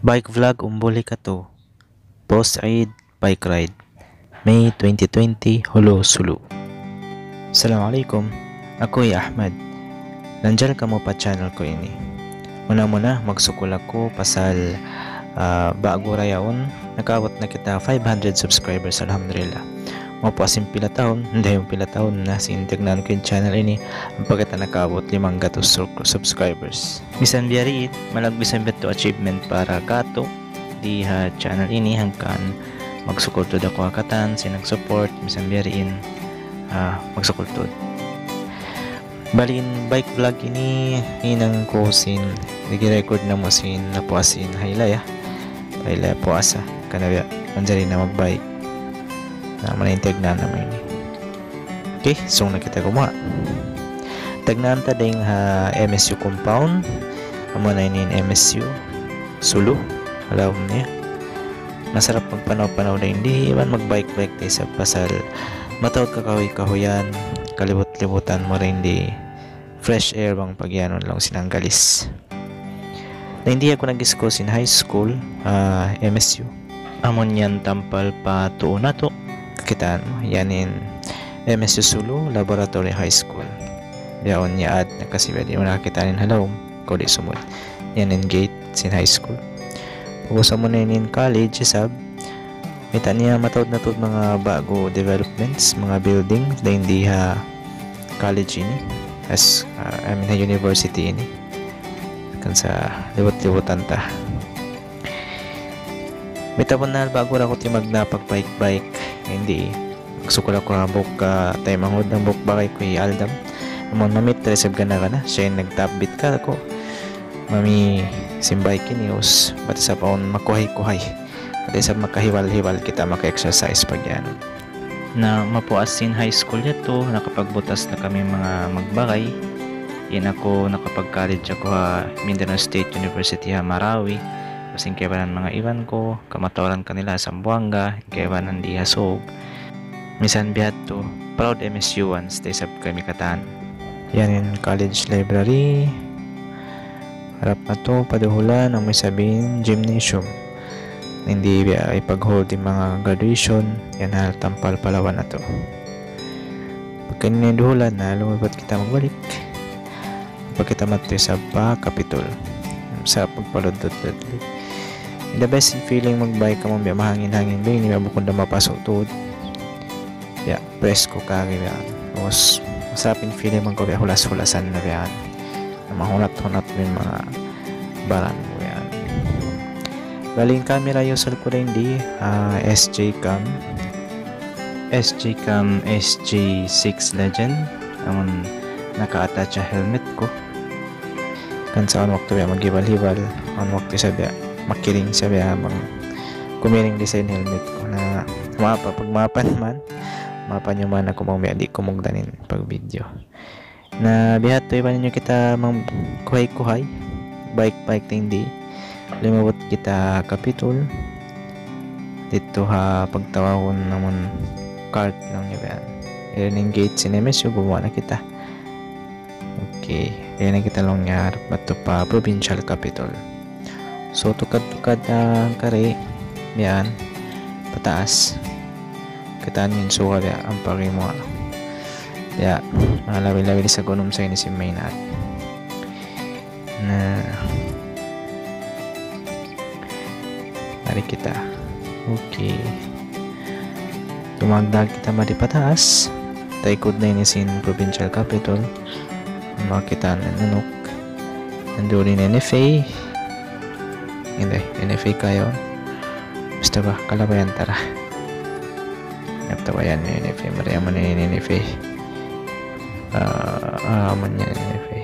Bike vlog umbuli ka to. Post Eid bike ride. May 2020 Hulo Sulu. Assalamualaikum. Ako'y Ahmad. Nandiyan ka mo pa channel ko ini. Muna magsukol ako pasal bago rayaon. Nakaabot na kita 500 subscribers, alhamdulillah. Mo po asin pila taon, hindi yung pila taon na sintignan ko yung channel ini. Ang pagkita nakaabot 500 subscribers. Bisan biyariit, malagbisan to achievement para kato di channel ini hangkan magsukol to dako akatan sinag-support bisan biyariin magsukol to. Balin bike vlog ini inang ko sin nag-record na mo sin napuasin haylaya puasa kanabya manjari na magbike na manintag na naman ini. Okay, so nakita ko mo tagnan ta ding MSU compound amo na ini MSU Sulu alam niya masarap magpanaw-panaw na hindi man magbike tayo sa pasal matawag ka kahoy-kahoyan kalibot-libutan mo rin di fresh air bang pagyanon lang sinanggalis na hindi ako nag-isko sin high school MSU amon yan tampal pa tuon na to kakitaan mo yanin MSU Sulu Laboratory High School yaon niya ad na kasi pwede mo nakakitanin halawom ko di sumod yanin gate sin high school pusa mo na in college sab kita niya matawad na to mga bago developments mga buildings na hindi college ini as university ini kan sa libot-libutan ta mitapon na bago ra ko ti magnapag bike hindi magsukol ako na book tayo manghod ng book bakay ko Aldam amon mamit reseb ka na siya yung nagtapbit ka ako mami simbay kinius pati sa paon makuhay-kuhay pati sa makahiwal-hiwal kita maka-exercise pag yan na mapuasin high school yato nakapagbutas na kami mga magbakay yan ako nakapag-college ako Mindanao State University Marawi kasing kaibanan mga iwan ko kamatawaran kanila sa Zamboanga kaibanan di Hasog misan bihat to proud MSU once stay sab kami katan yan in college library harap na to paduhulan ang may sabihin gymnasium hindi ipag-hold yung mga graduation yan tampal Palawan na to pagka niduhulan na lumipat kita magbalik pag kita matoy sa Capitol sa pagpaludod the best feeling magbike ka mo biya mahangin-hangin ba hindi mabukod na mapasok tuod biya presko ka biya masarapin feeling man ko biya hulas-hulasan na biya na mahunat-hunat yung mga baran mo yan galing camera usal ko rin di SJ Cam SJ6 Legend ang naka-attach sa helmet ko kan saan waktu biya mag-hibal-hibal ang waktu sa biya makiring sa biya kumiring design helmet ko na pag mapan man mapan nyo man ako mga di kumugdanin pag video na bihat to iba ninyo kita mang kuhay-kuhay bike na hindi limabot kita Capitol dito pagtawahon naman cart lang nyo ba yan yung gate sin MSU gumawa na kita okay yan na kita lang nga harap to pa provincial capital so tukad kare yan pataas kitaan yung suka ya ang pari mo ya malawi-lawi sa gunom sa ini si Maynard na hari kita okay tumagdag kita madi pataas taikod na ini sin provincial capital makita na nunok nandoon yung NFA hindi NFA kayo basta ba kalabayan tara nagtawayan mo yung NFA mariaman na yung NFA aman yan yung NFA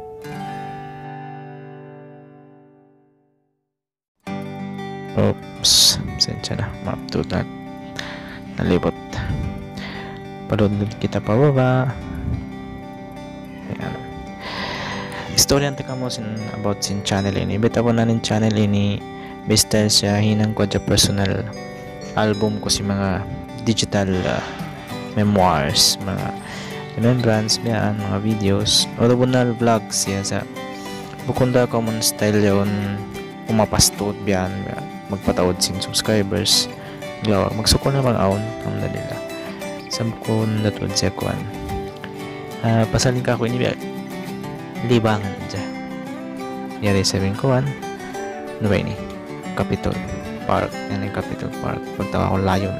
oops sensya na mapto na nalibot palunod kita pababa ayan istorya ka mo about sin channel ini beta ko na nin channel ini basta siya hinang ko sa personal album ko si mga digital memoirs mga remembrance biyan mga videos original vlogs siya sa bukunda common style yon umapastod biyan magpatawad sin subscribers yaw magsuko na mag-aon alhamdulillah sabkon natod siya kuan pasalin ka ko ini biya libangan dyan yari sabihin kuan ano ba ini Capitol Park yan yung Capitol Park pagtawa ko layon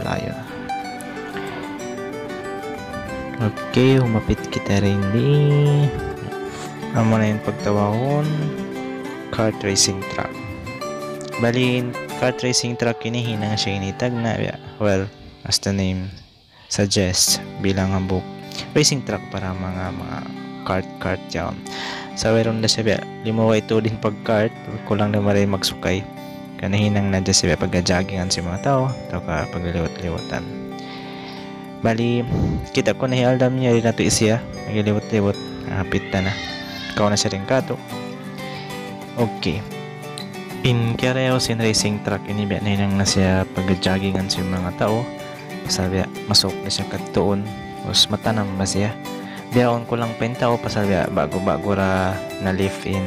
okay humapit kita rin di amo na yung pagtawahon kart racing track balin kart racing track ini hinang siya initag na well as the name suggests bilang ang book racing track para mga kart yan sa meron na siya limawa ito din pag kart kulang na maray magsukay kanahinang na siya pagka-joggingan si mga tao o ka pagliwat-liwatan bali kita ko na hialdam niya rin na ito isya nagliwat-liwat hapit na ikaw na siya rin kato okay in Kiareo sin racing track ini biya na hinang na siya pag-joggingan si mga tao sabi masok na siya katuon tapos matanam ba siya biyaon ko lang pentao pasal biya bago ra na live in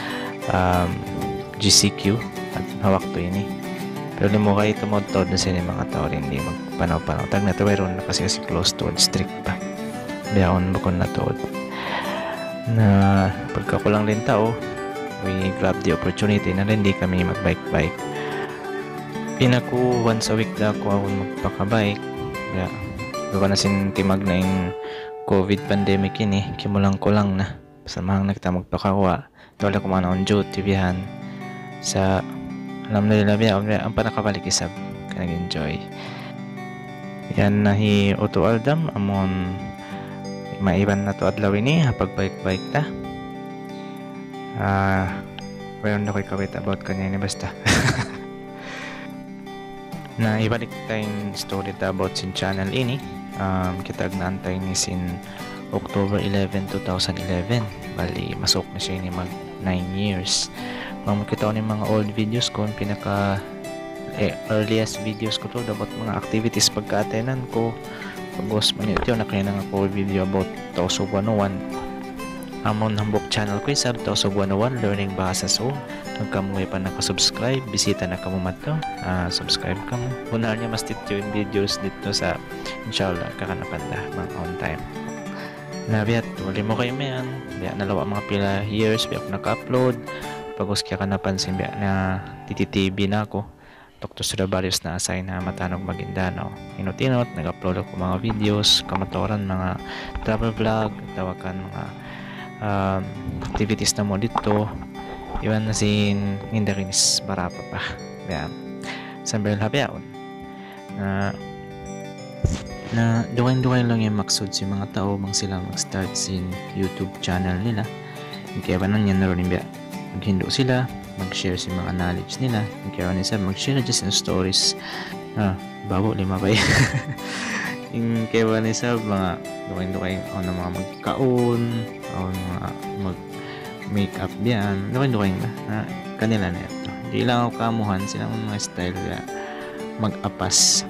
GCQ at hawak to ini pero limo kayo tumod-tod na siya mga tao rin hindi magpanaw-panaw tag na tawaron na kasi close to strict pa biyaon bukon na to na pagkakulang din tao we grab the opportunity na rin di kami magbike pinaku once a week na ako magpakabike yeah. Gawa na sin timag na yung COVID pandemic ini kimulang ko lang na pasamahang nagta magpakawa wala ko man on duty bihan sa alam na nila biya ang panakabalik isab ka nag-enjoy yan na hi Otto Aldam amon maiban na to adlaw ini hapag bike ta mayroon na ko'y kawit about kanya ni basta na ibalik tayong story ta about sin channel ini kita agnaantay ni sin October 11, 2011 bali masok na siya ni mag 9 years makita ko ni mga old videos ko pinaka earliest videos ko to about mga activities pagka-attenan ko pag-host man ito nakaya na ako video about Tausug 101 amon hambok channel ko isab Tausug 101 learning bahasa so magkamuhay pa nakasubscribe bisita na kamo mato subscribe kamo unahan niya mas dito yung videos dito sa inshallah kakanapanda mga on time na biyat wali mo kayo mayan biya nalawa mga pila years biya ako naka-upload pagos kaya ka napansin biya na TTTV na ako Dr. Sudabarius na assign na Matanog Maguindanao inot-inot nag-upload ako mga videos kamatoran mga travel vlog tawakan mga activities na mo dito iwan na sin Indarinis Barapa pa kaya sambil habiaon na duwain lang yung maksud si mga tao mang sila mag-start sin YouTube channel nila kaya ba nun yan naroon biya maghindo sila mag-share si mga knowledge nila kaya ba nisa mag-share just in stories babo 5 pa yung kaya ba nisa mga duwain o na mga magkaon o mga mag-makeup diyan duwain na kanila na ito di lang ako kamuhan silang mga style mag-apas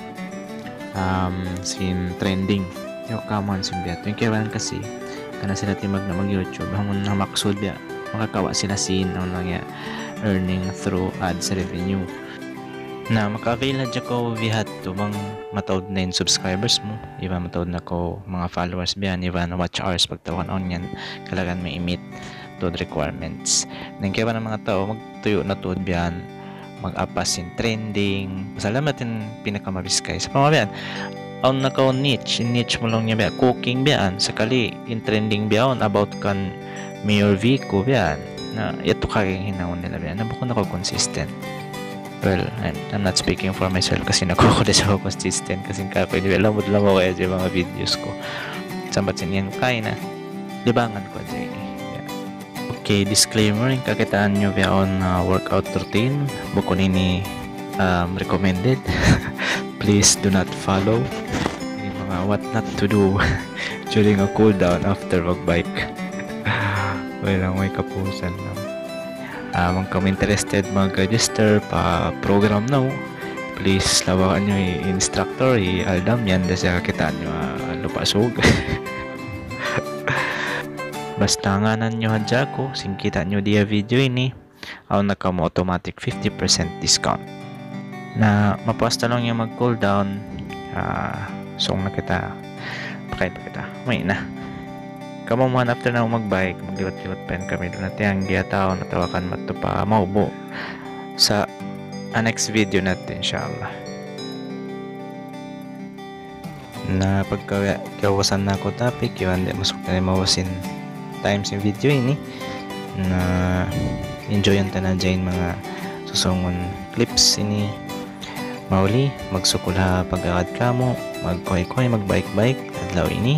sin trending yung kamuhan sin biya yung kaya ba kasi kana sila timag na mag-YouTube hangon na maksud biya makakawa sila sin ang lang earning through ads revenue na maka-avail na dyan ko vihat to mang matawad na yung subscribers mo iba matawad na ko mga followers biyan iba na watch hours pagtawan on yan kalagan may imit to requirements nang kaya ba ng mga tao magtuyo na tuod biyan mag-apas in trending salamat yung pinakamabiskay sa pamabiyan on na ka niche mo lang niya biyan cooking biyan sakali in trending biyan about kan Mayor Vico biyan na ito kaging hinahon nila biyan na bukod ako consistent well, I'm not speaking for myself kasi nakukulis ako consistent kasi kakoy di lamod lang ako kaya sa mga videos ko sambat sinyan kaya na libangan ko dyan yeah. Okay, disclaimer yung kakitaan nyo via on workout routine bukod ini recommended please do not follow yung mga what not to do during a cool down after mag-bike well, may kapusan lang kung kami interested mag-register pa program na please lawakan nyo yung instructor i-aldam yan dahil sa kakitaan nyo lupasog basta nganan nyo hadya ko singkita nyo diya video ini aw nakamo automatic 50% discount. Na mapuas talong yung mag cool down, so na kita pakay pa kita may na kamo man after na magbike magliwat-liwat pa kami doon natin ang giyataw natawakan mato pa maubo sa next video natin inshallah. Na pagkawasan na ako topic yun di masuk na mawasin times yung video ini na enjoy yung tanan dyan mga susungon clips ini mauli magsukul ha pag-agad kamo magkoy-koy magbike-bike adlaw ini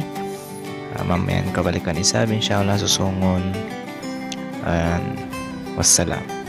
mamayan kabalikan isabi inshallah susungon and wassalam.